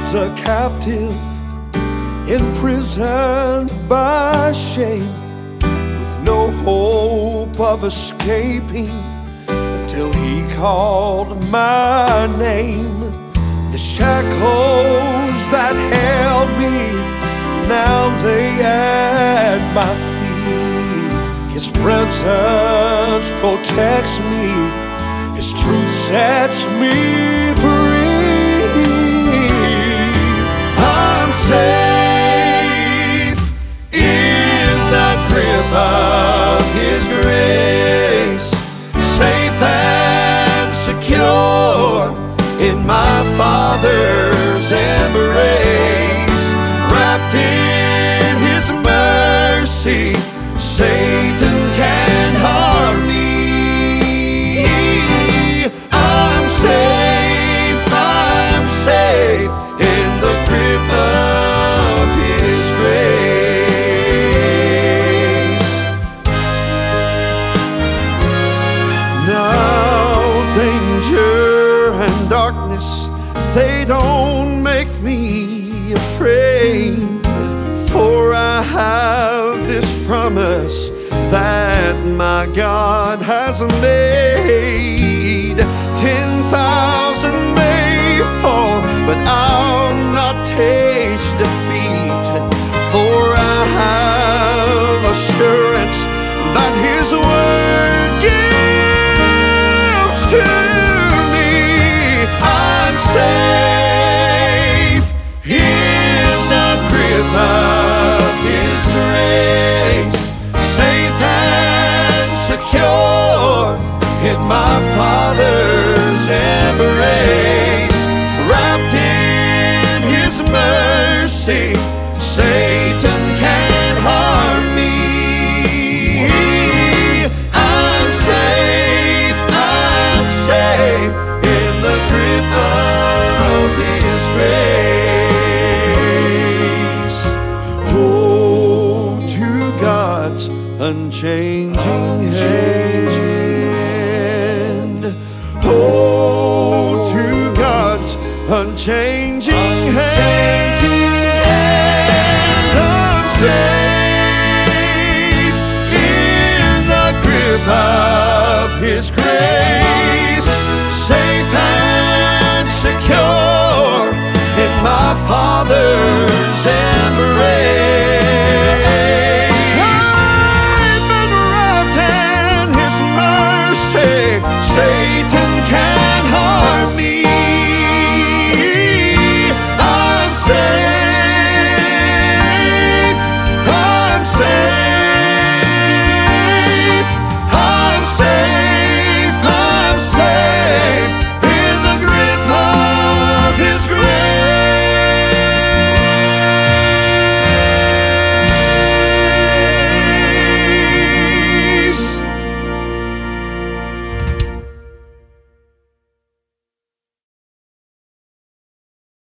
was a captive, imprisoned by shame, with no hope of escaping until he called my name. The shackles that held me now lay at my feet. His presence protects me, His truth sets me free. I'm safe in the grip of His grace, safe and secure in my Father's embrace, wrapped in His mercy. Satan can't harm me. I'm safe in the grip of His grace. Now danger and darkness, they don't make me afraid, for I have this promise that my God has made. 10,000 may fall, but I'll not taste defeat, for I have assurance that His word gives to me. I'm safe in the grip of His grace, safe and secure in my Father's embrace, wrapped in His mercy. Satan can't harm me. I'm safe in the grip of His grace. Oh, to God's unchanging hand. Oh, to God's unchanging hand. I'm safe in the grip of His grace, safe and secure in my Father's embrace. I've been wrapped in His mercy, safe